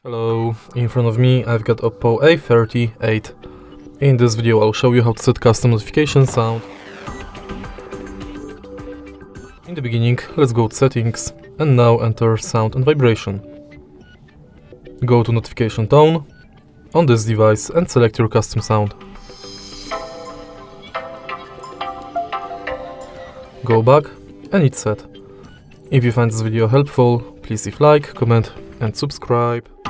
Hello, in front of me I've got OPPO A38. In this video I'll show you how to set custom notification sound. In the beginning, let's go to settings and now enter sound and vibration. Go to notification tone on this device and select your custom sound. Go back and it's set. If you find this video helpful, please leave like, comment and subscribe.